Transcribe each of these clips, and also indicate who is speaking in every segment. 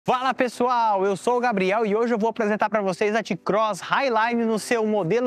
Speaker 1: Fala pessoal, eu sou o Gabriel e hoje eu vou apresentar para vocês a T-Cross Highline no seu modelo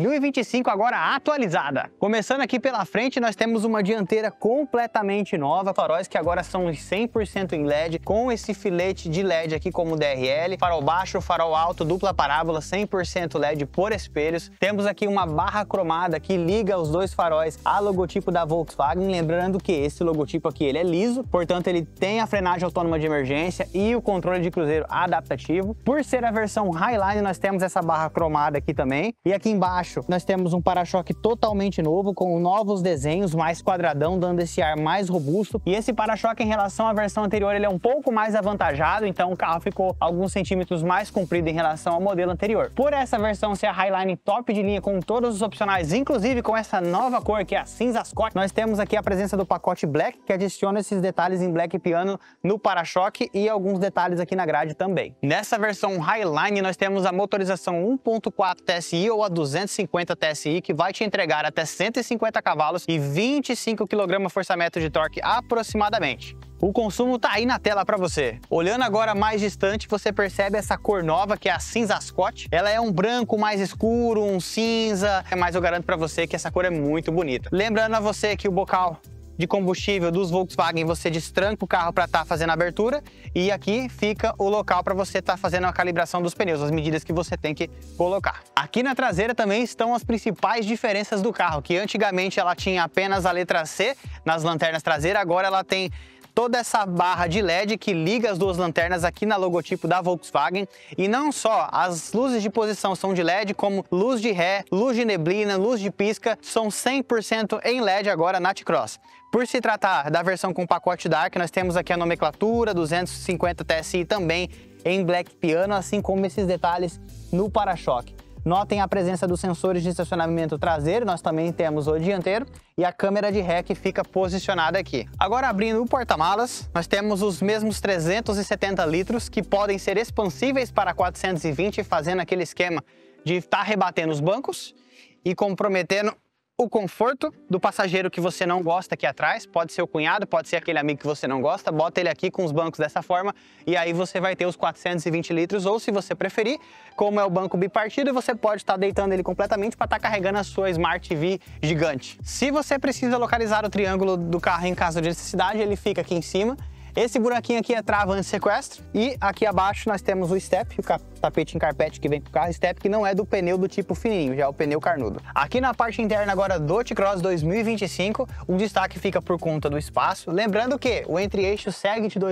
Speaker 1: 2025 agora atualizada. Começando aqui pela frente, nós temos uma dianteira completamente nova, faróis que agora são 100% em LED, com esse filete de LED aqui como DRL, farol baixo, farol alto, dupla parábola, 100% LED por espelhos. Temos aqui uma barra cromada que liga os dois faróis a logotipo da Volkswagen, lembrando que esse logotipo aqui ele é liso, portanto ele tem a frenagem autônoma de emergência e o controle de cruzeiro adaptativo. Por ser a versão Highline, nós temos essa barra cromada aqui também. E aqui embaixo nós temos um para-choque totalmente novo, com novos desenhos, mais quadradão, dando esse ar mais robusto. E esse para-choque em relação à versão anterior, ele é um pouco mais avantajado, então o carro ficou alguns centímetros mais comprido em relação ao modelo anterior. Por essa versão ser a Highline top de linha, com todos os opcionais, inclusive com essa nova cor, que é a cinza Scott, nós temos aqui a presença do pacote Black, que adiciona esses detalhes em Black piano no para-choque e alguns detalhes aqui na grade também. Nessa versão Highline nós temos a motorização 1.4 TSI ou a 250 TSI, que vai te entregar até 150 cavalos e 25 kgfm de torque aproximadamente. O consumo tá aí na tela para você. Olhando agora mais distante, você percebe essa cor nova, que é a cinza Scott. Ela é um branco mais escuro, um cinza, mas eu garanto para você que essa cor é muito bonita. Lembrando a você que o bocal de combustível dos Volkswagen, você destranca o carro para estar fazendo a abertura, e aqui fica o local para você estar fazendo a calibração dos pneus, as medidas que você tem que colocar. Aqui na traseira também estão as principais diferenças do carro, que antigamente ela tinha apenas a letra C nas lanternas traseiras, agora ela tem toda essa barra de LED que liga as duas lanternas aqui na logotipo da Volkswagen. E não só as luzes de posição são de LED, como luz de ré, luz de neblina, luz de pisca, são 100% em LED agora na T-Cross. Por se tratar da versão com pacote Dark, nós temos aqui a nomenclatura 250 TSI também em Black piano, assim como esses detalhes no para-choque. Notem a presença dos sensores de estacionamento traseiro, nós também temos o dianteiro e a câmera de ré que fica posicionada aqui. Agora, abrindo o porta-malas, nós temos os mesmos 370 litros que podem ser expansíveis para 420, fazendo aquele esquema de estar rebatendo os bancos e comprometendo o conforto do passageiro que você não gosta aqui atrás. Pode ser o cunhado, pode ser aquele amigo que você não gosta, bota ele aqui com os bancos dessa forma e aí você vai ter os 420 litros, ou se você preferir, como é o banco bipartido, você pode estar deitando ele completamente para estar carregando a sua Smart TV gigante. Se você precisa localizar o triângulo do carro em caso de necessidade, ele fica aqui em cima. Esse buraquinho aqui é trava anti-sequestro e aqui abaixo nós temos o step, o tapete em carpete que vem com o carro, step que não é do pneu do tipo fininho, já é o pneu carnudo. Aqui na parte interna agora do T-Cross 2025, o destaque fica por conta do espaço, lembrando que o entre-eixo segue de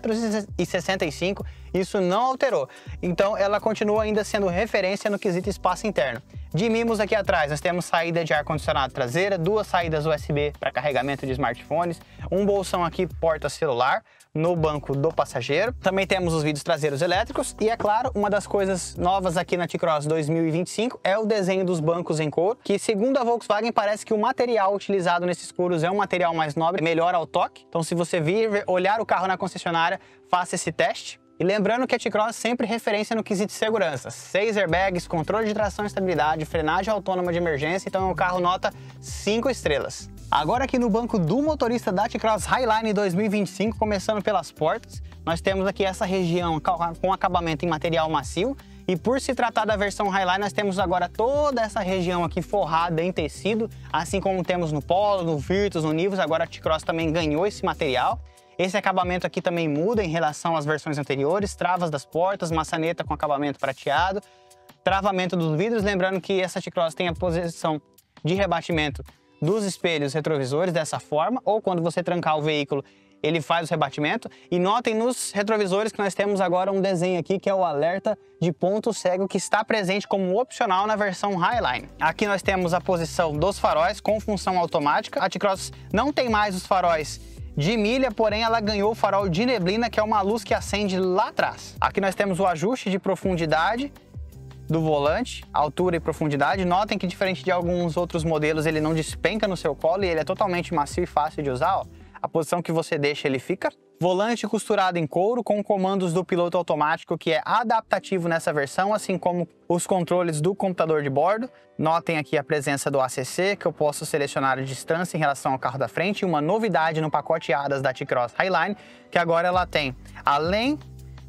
Speaker 1: 2,65 m, isso não alterou, então ela continua ainda sendo referência no quesito espaço interno. De mimos aqui atrás, nós temos saída de ar-condicionado traseira, duas saídas USB para carregamento de smartphones, um bolsão aqui porta-celular no banco do passageiro. Também temos os vidros traseiros elétricos e, é claro, uma das coisas novas aqui na T-Cross 2025 é o desenho dos bancos em couro, que segundo a Volkswagen parece que o material utilizado nesses couros é um material mais nobre, melhor ao toque. Então, se você vir olhar o carro na concessionária, faça esse teste. E lembrando que a T-Cross sempre referência no quesito de segurança. 6 airbags, controle de tração e estabilidade, frenagem autônoma de emergência, então é um carro nota 5 estrelas. Agora aqui no banco do motorista da T-Cross Highline 2025, começando pelas portas, nós temos aqui essa região com acabamento em material macio. E por se tratar da versão Highline, nós temos agora toda essa região aqui forrada em tecido, assim como temos no Polo, no Virtus, no Nivus, agora a T-Cross também ganhou esse material. Esse acabamento aqui também muda em relação às versões anteriores, travas das portas, maçaneta com acabamento prateado, travamento dos vidros, lembrando que essa T-Cross tem a posição de rebatimento dos espelhos retrovisores dessa forma, ou quando você trancar o veículo, ele faz o rebatimento. E notem nos retrovisores que nós temos agora um desenho aqui que é o alerta de ponto cego, que está presente como opcional na versão Highline. Aqui nós temos a posição dos faróis com função automática. A T-Cross não tem mais os faróis de milha, porém ela ganhou o farol de neblina, que é uma luz que acende lá atrás. Aqui nós temos o ajuste de profundidade do volante, altura e profundidade. Notem que diferente de alguns outros modelos, ele não despenca no seu colo e ele é totalmente macio e fácil de usar, ó. A posição que você deixa, ele fica. Volante costurado em couro com comandos do piloto automático, que é adaptativo nessa versão, assim como os controles do computador de bordo. Notem aqui a presença do ACC, que eu posso selecionar a distância em relação ao carro da frente. E uma novidade no pacote ADAS da T-Cross Highline, que agora ela tem, além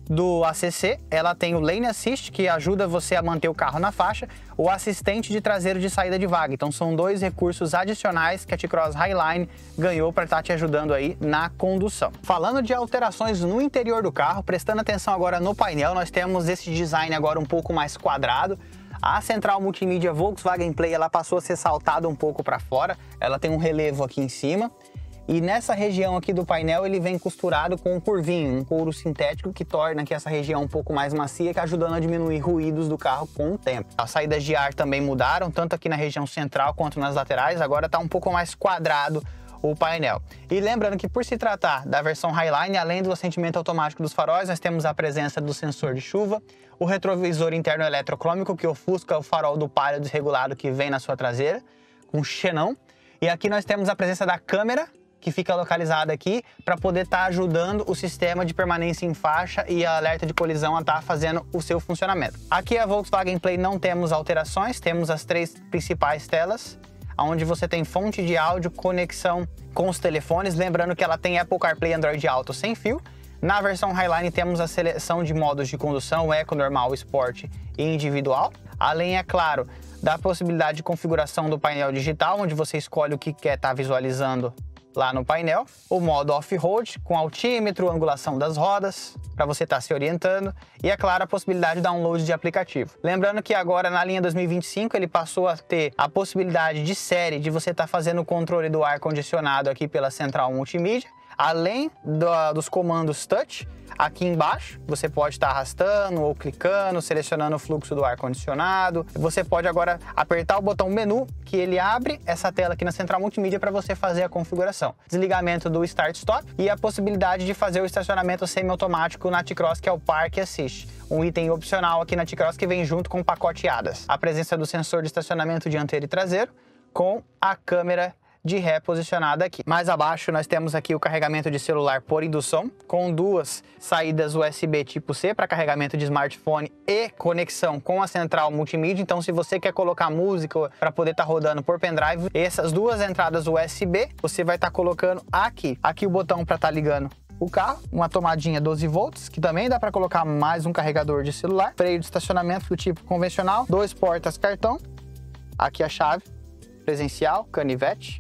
Speaker 1: do ACC, ela tem o Lane Assist, que ajuda você a manter o carro na faixa, o assistente de traseiro de saída de vaga. Então são dois recursos adicionais que a T-Cross Highline ganhou para estar te ajudando aí na condução. Falando de alterações no interior do carro, prestando atenção agora no painel, nós temos esse design agora um pouco mais quadrado. A central multimídia Volkswagen Play, ela passou a ser saltada um pouco para fora, ela tem um relevo aqui em cima. E nessa região aqui do painel ele vem costurado com um curvinho, um couro sintético que torna aqui essa região um pouco mais macia, que ajudando a diminuir ruídos do carro com o tempo. As saídas de ar também mudaram, tanto aqui na região central quanto nas laterais, agora está um pouco mais quadrado o painel. E lembrando que por se tratar da versão Highline, além do acendimento automático dos faróis, nós temos a presença do sensor de chuva, o retrovisor interno eletrocrômico que ofusca o farol do palio desregulado que vem na sua traseira, com xenão. E aqui nós temos a presença da câmera, que fica localizada aqui para poder estar ajudando o sistema de permanência em faixa e a alerta de colisão a estar fazendo o seu funcionamento. Aqui a Volkswagen Play não temos alterações, temos as três principais telas, onde você tem fonte de áudio, conexão com os telefones, lembrando que ela tem Apple CarPlay e Android Auto sem fio. Na versão Highline temos a seleção de modos de condução, Eco, Normal, Sport e Individual. Além, é claro, da possibilidade de configuração do painel digital, onde você escolhe o que quer estar visualizando lá no painel, o modo off-road com altímetro, angulação das rodas, para você estar se orientando, e é claro a possibilidade de download de aplicativo. Lembrando que agora na linha 2025 ele passou a ter a possibilidade de série de você estar fazendo o controle do ar-condicionado aqui pela central multimídia, além dos comandos touch. Aqui embaixo você pode estar arrastando ou clicando, selecionando o fluxo do ar-condicionado. Você pode agora apertar o botão menu, que ele abre essa tela aqui na central multimídia para você fazer a configuração. Desligamento do Start-Stop e a possibilidade de fazer o estacionamento semiautomático na T-Cross, que é o Park Assist. Um item opcional aqui na T-Cross que vem junto com o pacote ADAS. A presença do sensor de estacionamento dianteiro e traseiro com a câmera de ré posicionada aqui. Mais abaixo nós temos aqui o carregamento de celular por indução, com duas saídas USB tipo C para carregamento de smartphone e conexão com a central multimídia. Então se você quer colocar música para poder estar rodando por pendrive, essas duas entradas USB você vai estar colocando aqui. Aqui o botão para estar ligando o carro, uma tomadinha 12 volts, que também dá para colocar mais um carregador de celular, freio de estacionamento do tipo convencional, 2 portas cartão, aqui a chave presencial, canivete.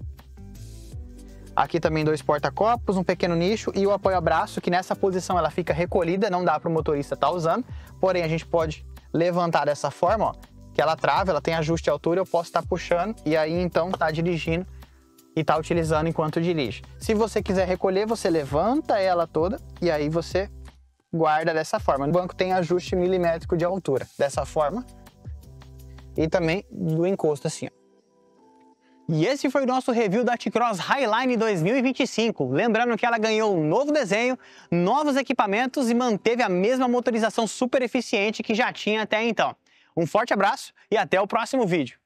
Speaker 1: Aqui também 2 porta-copos, um pequeno nicho e o apoio-braço, que nessa posição ela fica recolhida, não dá para o motorista estar usando. Porém, a gente pode levantar dessa forma, ó, que ela trava, ela tem ajuste de altura, eu posso estar puxando e aí então tá dirigindo e tá utilizando enquanto dirige. Se você quiser recolher, você levanta ela toda e aí você guarda dessa forma. O banco tem ajuste milimétrico de altura, dessa forma, e também do encosto assim, ó. E esse foi o nosso review da T-Cross Highline 2025. Lembrando que ela ganhou um novo desenho, novos equipamentos e manteve a mesma motorização super eficiente que já tinha até então. Um forte abraço e até o próximo vídeo.